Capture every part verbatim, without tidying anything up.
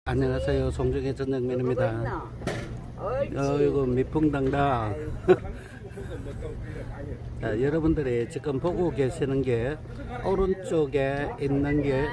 안녕하세요. 송정의 전영민입니다. 어, 이거 미풍당당. 자, 여러분들이 지금 보고 계시는 게 오른쪽에 있는 게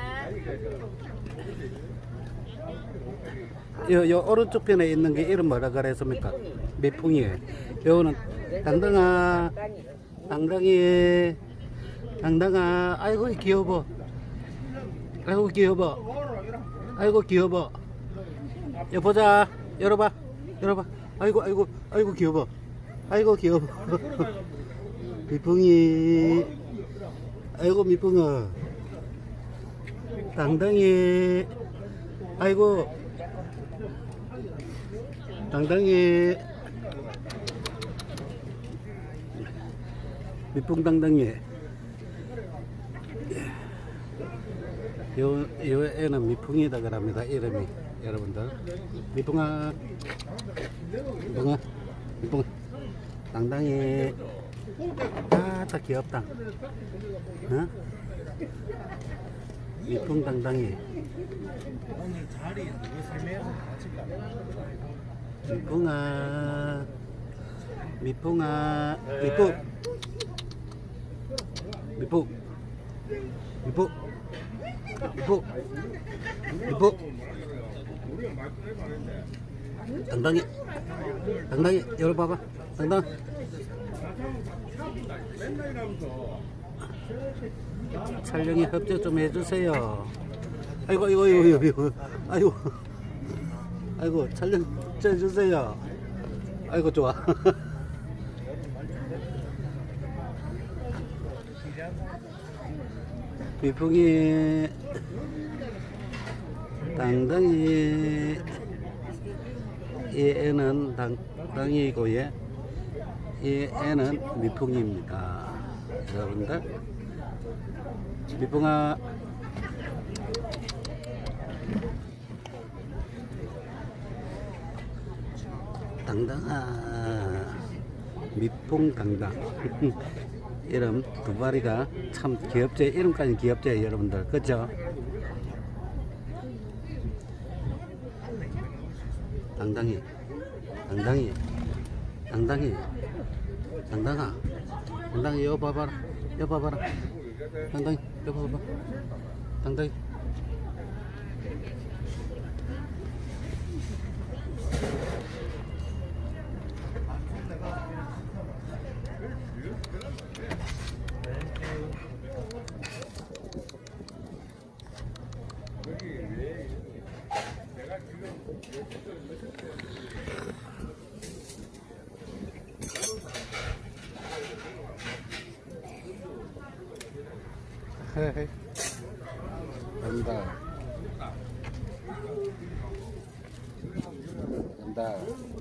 요, 요 오른쪽 편에 있는 게 이름 뭐라 그랬습니까? 미풍이에요. 요거는 당당아, 당당이, 당당아. 아이고 귀여워. 아이고 귀여워. 아이고 귀여워. 여 보자. 열어봐. 열어봐. 아이고 아이고 아이고 귀여워. 아이고 귀여워. 미풍이. 아이고 미풍아. 당당히. 아이고 당당히. 미풍당당히. 요, 요 애는 미풍이다 그럽니다. 이름이 여러분들. 미풍아, 미풍아, 미풍아, 당당히. 아, 딱 귀엽다. 어? 미풍 당당히. 미풍아, 미풍아, 미풍, 미풍, 미풍. 이뻐 이뻐 당당히 당당히 열어봐봐. 당당 촬영에 협조 좀 해주세요. 아이고 아이고 아이고 아이고 아이고 아이고 촬영 좀 해주세요. 아이고 좋아. 미풍이 당당히. 이 애는 당당이고 예, 이 애는 미풍입니다. 여러분들 미풍아. 당당아. 미풍 당당. 이름 두 마리가 참 귀엽지. 이름까지 귀엽지 여러분들. 그죠? 당당히 당당히 당당히 당당아. 당당히 여기 봐봐라. 여기 봐봐라. 당당히 여기 봐봐. 당당히. 헤헤. 간다. 간다.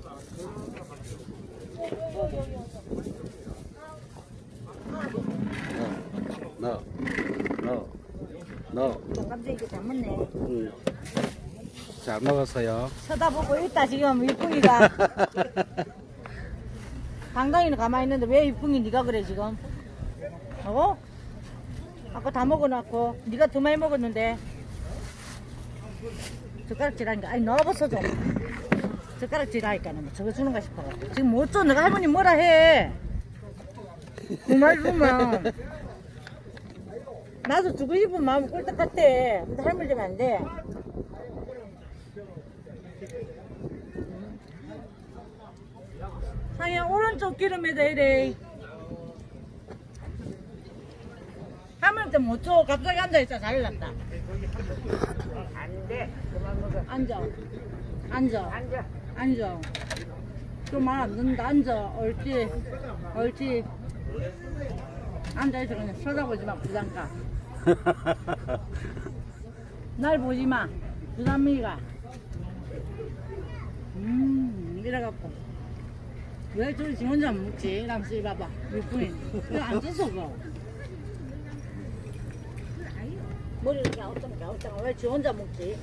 너, 너, 너. 깜짝이야, 잘 먹네. 응. 잘 먹었어요. 쳐다보고 있다, 지금, 이쁜이가. 당당히는 가만히 있는데 왜 이쁜이 네가 그래, 지금? 어? 아까 다 먹어놨고, 네가 더 많이 먹었는데. 젓가락질하니까, 아니, 넣어봤어, 좀. 젓가락질하니까, 저거 주는가 싶어. 지금 못 줘. 내가 할머니 뭐라 해. 그 말 주면. 나도 주고 싶은 마음이 꿀떡 같아. 근데 할머니 되면 안 돼. 상이야, 오른쪽 기름에다 이래. 할머니한테 못 줘. 갑자기 앉아있자. 잘났다. 안 돼. 그만 먹어. 앉아. 앉아. 앉아. 앉아. 좀 말 안 듣는다. 앉아. 옳지. 옳지. 앉아있어. 그냥 쳐다보지 마. 부담가. 날 보지 마. 부담이가. 음, 이래갖고. 왜 저리 지 혼자 안 먹지? 람씨 봐봐. 이쁜이. 이거 안 찢어, 그거. 머리를 갸우뚱 갸우뚱. 왜 지 혼자 먹지?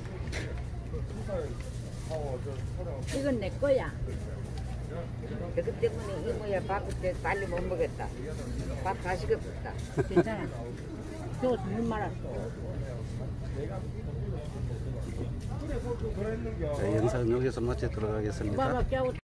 이건 내 거야. 그것 때문에 이모야 밥 그때 빨리 못 먹었다. 밥 다 식었다. 괜찮아. 저거 물 말았어. 자, 영상 여기서 마치도록 하겠습니다.